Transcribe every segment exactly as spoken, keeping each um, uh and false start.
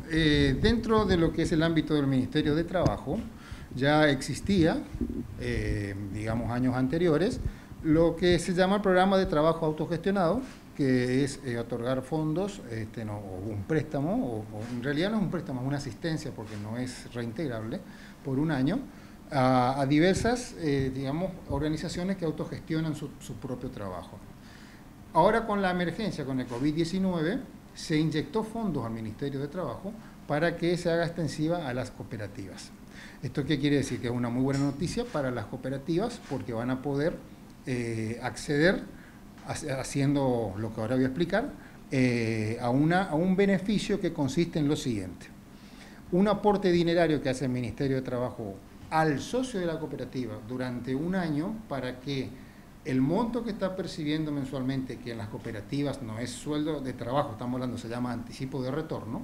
eh, dentro de lo que es el ámbito del Ministerio de Trabajo, ya existía, eh, digamos, años anteriores, lo que se llama el programa de trabajo autogestionado, que es eh, otorgar fondos, este, no, o un préstamo, o, o en realidad no es un préstamo, es una asistencia porque no es reintegrable, por un año, a, a diversas, eh, digamos, organizaciones que autogestionan su, su propio trabajo. Ahora con la emergencia, con el COVID diecinueve, se inyectó fondos al Ministerio de Trabajo para que se haga extensiva a las cooperativas. ¿Esto qué quiere decir? Que es una muy buena noticia para las cooperativas porque van a poder eh, acceder, haciendo lo que ahora voy a explicar, eh, a, una, a un beneficio que consiste en lo siguiente. Un aporte dinerario que hace el Ministerio de Trabajo al socio de la cooperativa durante un año para que el monto que está percibiendo mensualmente, que en las cooperativas no es sueldo de trabajo, estamos hablando, se llama anticipo de retorno,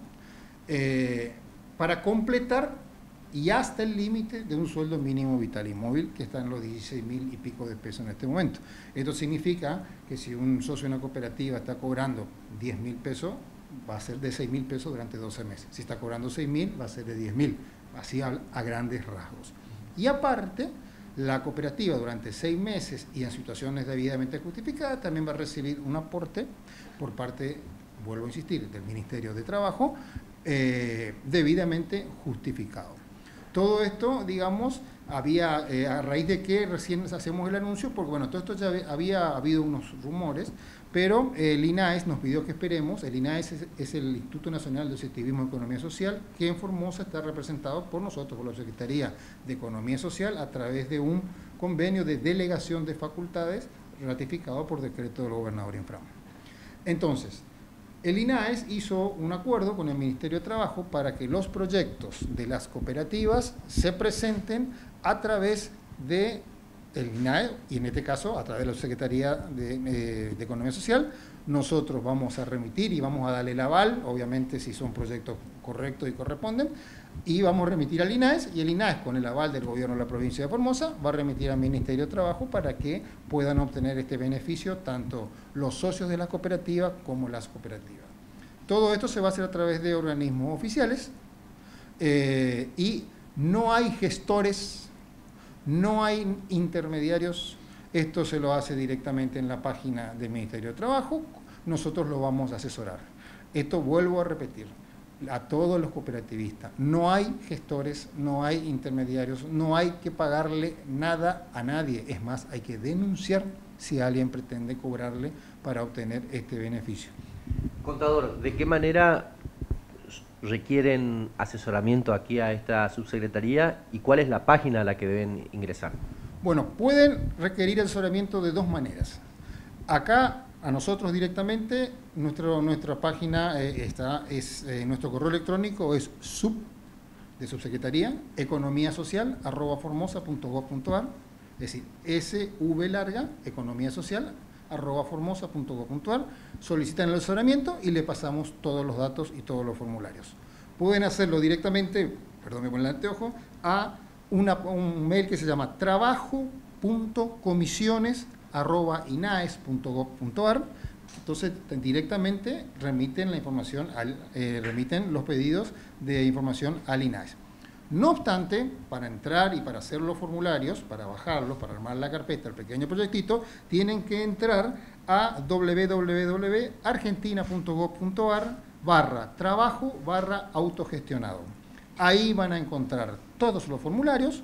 eh, para completar y hasta el límite de un sueldo mínimo vital y móvil que está en los dieciséis mil y pico de pesos en este momento. Esto significa que si un socio de una cooperativa está cobrando diez mil pesos, va a ser de seis mil pesos durante doce meses. Si está cobrando seis mil, va a ser de diez mil, así a, a grandes rasgos. Y aparte, la cooperativa durante seis meses y en situaciones debidamente justificadas también va a recibir un aporte por parte, vuelvo a insistir, del Ministerio de Trabajo, eh, debidamente justificado. Todo esto, digamos, había, eh, a raíz de que recién hacemos el anuncio, porque bueno, todo esto ya había habido unos rumores, pero el I N A E S nos pidió que esperemos. El I N A E S es, es el Instituto Nacional de Asociativismo y Economía Social, que en Formosa está representado por nosotros, por la Secretaría de Economía Social, a través de un convenio de delegación de facultades ratificado por decreto del gobernador Infram. Entonces, el I N A E S hizo un acuerdo con el Ministerio de Trabajo para que los proyectos de las cooperativas se presenten a través de el I N A E y en este caso a través de la Secretaría de, eh, de Economía Social. Nosotros vamos a remitir y vamos a darle el aval, obviamente si son proyectos correctos y corresponden, y vamos a remitir al I N A E S, y el I N A E S con el aval del gobierno de la provincia de Formosa va a remitir al Ministerio de Trabajo para que puedan obtener este beneficio tanto los socios de la cooperativa como las cooperativas. Todo esto se va a hacer a través de organismos oficiales eh, y no hay gestores, no hay intermediarios. Esto se lo hace directamente en la página del Ministerio de Trabajo, nosotros lo vamos a asesorar. Esto vuelvo a repetir, a todos los cooperativistas, no hay gestores, no hay intermediarios, no hay que pagarle nada a nadie, es más, hay que denunciar si alguien pretende cobrarle para obtener este beneficio. Contador, ¿de qué manera requieren asesoramiento aquí a esta subsecretaría y cuál es la página a la que deben ingresar? Bueno, pueden requerir asesoramiento de dos maneras. Acá, a nosotros directamente, nuestro, nuestra página eh, está, es, eh, nuestro correo electrónico es sub, de subsecretaría, economía social, arroba formosa punto gob punto ar, es decir, sv larga, economía social, arroba formosa punto gob punto ar, solicitan el asesoramiento y le pasamos todos los datos y todos los formularios. Pueden hacerlo directamente, perdón, me pongo el anteojo, a Una, un mail que se llama trabajo punto comisiones arroba inaes punto gob punto ar. Entonces directamente remiten la información al, eh, remiten los pedidos de información al I N A E S. No obstante, para entrar y para hacer los formularios, para bajarlos, para armar la carpeta, el pequeño proyectito, tienen que entrar a w w w punto argentina punto gob punto ar barra trabajo barra autogestionado. Ahí van a encontrar todos los formularios,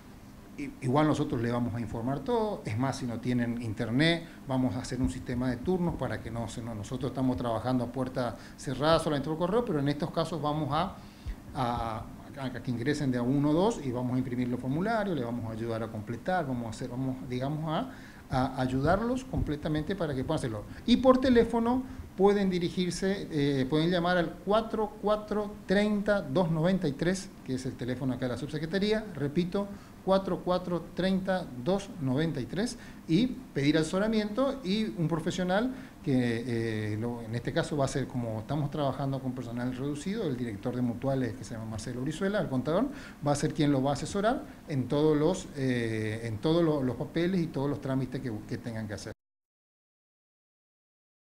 igual nosotros le vamos a informar todo, es más, si no tienen internet, vamos a hacer un sistema de turnos para que no, no nosotros estamos trabajando a puerta cerrada solamente por correo, pero en estos casos vamos a, a, a que ingresen de a uno o dos y vamos a imprimir los formularios, le vamos a ayudar a completar, vamos a hacer, vamos, digamos, a, a ayudarlos completamente para que puedan hacerlo. Y por teléfono pueden dirigirse, eh, pueden llamar al cuatro cuatro tres cero dos nueve tres, que es el teléfono acá de la subsecretaría, repito, cuatro cuatro tres cero dos nueve tres, y pedir asesoramiento, y un profesional que eh, lo, en este caso va a ser, como estamos trabajando con personal reducido, el director de mutuales que se llama Marcelo Brizuela, el contador, va a ser quien lo va a asesorar en todos los, eh, en todos los, los papeles y todos los trámites que, que tengan que hacer.